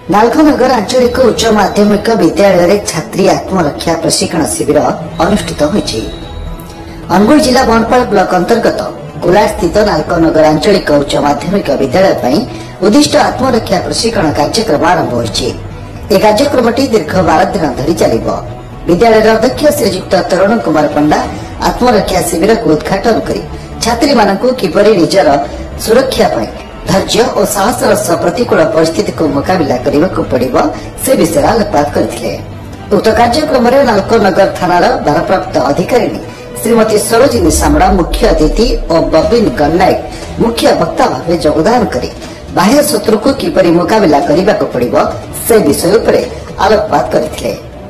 नालखनगर आंचलिक उच्च माध्यमिक विद्यालय छात्री आत्मरक्षा प्रशिक्षण शिविर अनुष्ठित होईछि। अनुगुल जिला बनपाल ब्लॉक अंतर्गत कुलार स्थित नालखनगर आंचलिक उच्च माध्यमिक विद्यालय उद्दिष्ट आत्मरक्षा प्रशिक्षण कार्यक्रम आरंभ होईछि। यह कार्यक्रमटी दीर्घ 12 दिन धरी चलिबो। विद्यालय अध्यक्ष श्रीयुक्त तरुण कुमार पंडा आत्मरक्षा शिविर को उद्घाटन करी छात्री मानकु किपरि निजर सुरक्षा पई धैर्य और साहसर सह प्रतिकूल परिस्थिति को मुकाबला करने को पड़िबो से विषय आलोकपात करथिले। उक्त कार्यक्रम में नालखनगर थानार भारप्राप्त अधिकारी श्रीमती सरोजिनी सामड़ा मुख्य अतिथि और बबिन गन्नायक मुख्य वक्ता भाव योगदान करी बाह्य शत्रु को किपरि मुकाबला करने को पड़िबो से विषय पर आलोकपात करथिले।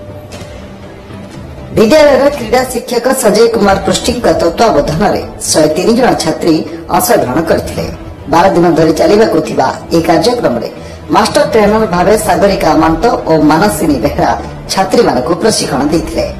विद्यालय क्रीड़ा शिक्षक संजय कुमार पृष्टि तत्वावधान में 103 जन छात्री अंशग्रहण करथिले। 12 दिन धरी चलिबाकु थिबा ए कार्यक्रम में मास्टर ट्रेनर भावे सागरिका मांतो और मानसिनी बेहरा छात्री मानकु प्रशिक्षण देथिले।